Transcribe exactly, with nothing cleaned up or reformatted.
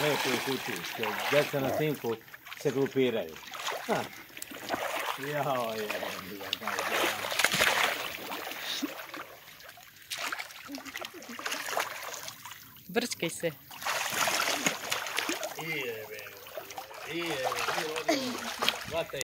lepo u kući. Djeca na snimku se grupiraju. Ha. Jao, je, je, Brčkaj se. Ije, ije, ije, ije,